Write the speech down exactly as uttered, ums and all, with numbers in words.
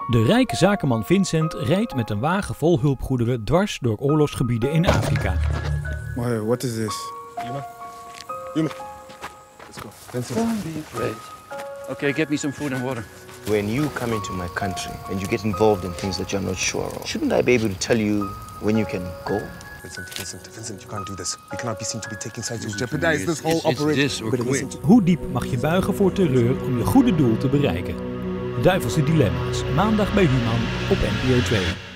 De rijke zakenman Vincent rijdt met een wagen vol hulpgoederen dwars door oorlogsgebieden in Afrika. Why, what is this? Yuma? Yuma. Let's go. Vincent. Great. Okay, get me some food and water. When you come into my country and you get involved in things that you're not sure of, shouldn't I be able to tell you when you can go? Vincent, Vincent, Vincent, you can't do this. We cannot be seen to be taking sides. You jeopardize this whole It's, it's operation. this or quit. Hoe diep mag je buigen voor terreur om je goede doel te bereiken? Duivelse dilemma's, maandag bij Human op N P O twee.